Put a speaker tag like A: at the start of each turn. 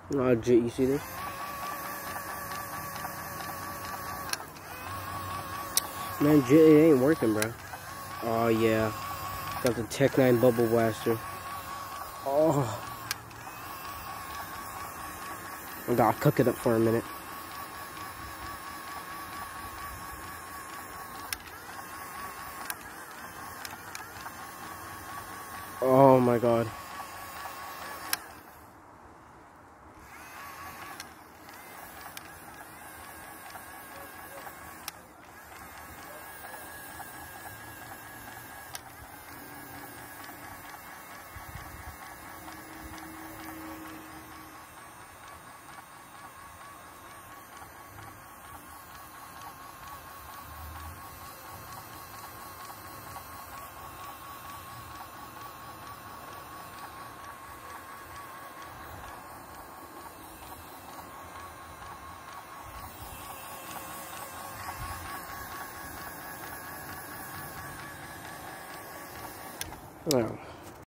A: Legit, you see this? Man, it ain't working, bro. Oh, yeah. Got the Tech 9 Bubble Blaster. Oh. I gotta cook it up for a minute. Oh my god. Oh.